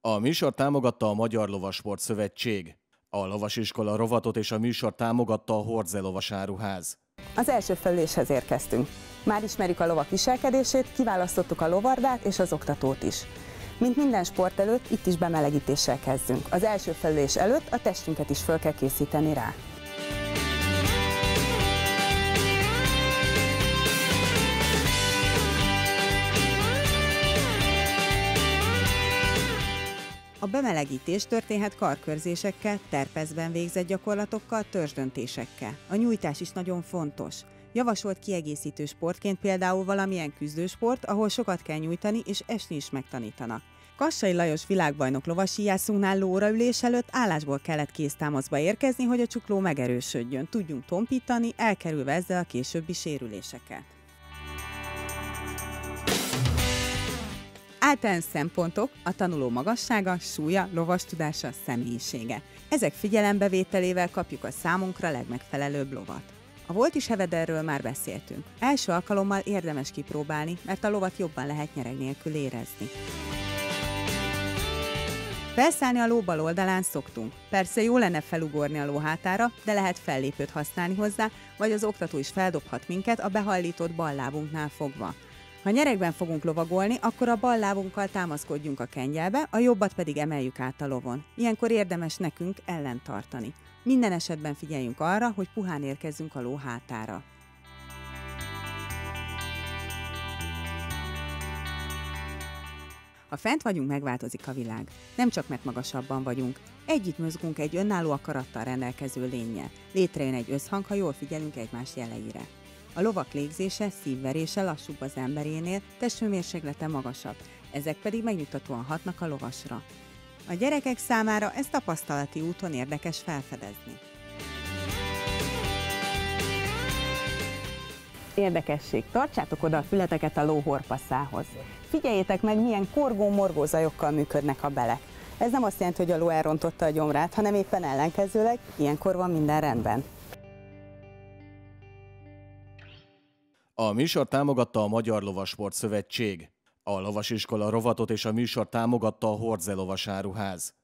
A műsor támogatta a Magyar Lovasport Szövetség. A Lovasiskola rovatot és a műsor támogatta a Hordze Lovasáruház. Az első felüléshez érkeztünk. Már ismerjük a lovak viselkedését, kiválasztottuk a lovardát és az oktatót is. Mint minden sport előtt, itt is bemelegítéssel kezdünk. Az első felülés előtt a testünket is föl kell készíteni rá. A bemelegítés történhet karkörzésekkel, terpezben végzett gyakorlatokkal, törzsdöntésekkel. A nyújtás is nagyon fontos. Javasolt kiegészítő sportként például valamilyen küzdősport, ahol sokat kell nyújtani és esni is megtanítanak. Kassai Lajos világbajnok lovasíjászunknál lóraülés előtt állásból kellett kéztámaszba érkezni, hogy a csukló megerősödjön, tudjunk tompítani, elkerülve ezzel a későbbi sérüléseket. Általános szempontok: a tanuló magassága, súlya, lovastudása, személyisége. Ezek figyelembevételével kapjuk a számunkra legmegfelelőbb lovat. A Voltis Hevederről már beszéltünk. Első alkalommal érdemes kipróbálni, mert a lovat jobban lehet nyereg nélkül érezni. Felszállni a ló bal oldalán szoktunk. Persze jó lenne felugorni a ló hátára, de lehet fellépőt használni hozzá, vagy az oktató is feldobhat minket a behajlított bal lábunknál fogva. Ha nyeregben fogunk lovagolni, akkor a bal lábunkkal támaszkodjunk a kengyelbe, a jobbat pedig emeljük át a lovon. Ilyenkor érdemes nekünk ellent tartani. Minden esetben figyeljünk arra, hogy puhán érkezzünk a ló hátára. Ha fent vagyunk, megváltozik a világ. Nem csak mert magasabban vagyunk. Együtt mozgunk egy önálló akarattal rendelkező lénnyel. Létrejön egy összhang, ha jól figyelünk egymás jeleire. A lovak légzése, szívverése lassúbb az emberénél, testhőmérséklete magasabb, ezek pedig megnyugtatóan hatnak a lovasra. A gyerekek számára ez tapasztalati úton érdekes felfedezni. Érdekesség, tartsátok oda a fületeket a ló horpaszához. Figyeljétek meg, milyen korgó-morgó zajokkal működnek a belek. Ez nem azt jelenti, hogy a ló elrontotta a gyomrát, hanem éppen ellenkezőleg, ilyenkor van minden rendben. A műsor támogatta a Magyar Lovasport Szövetség. A Lovasiskola rovatot és a műsor támogatta a Hordze Lovasáruház.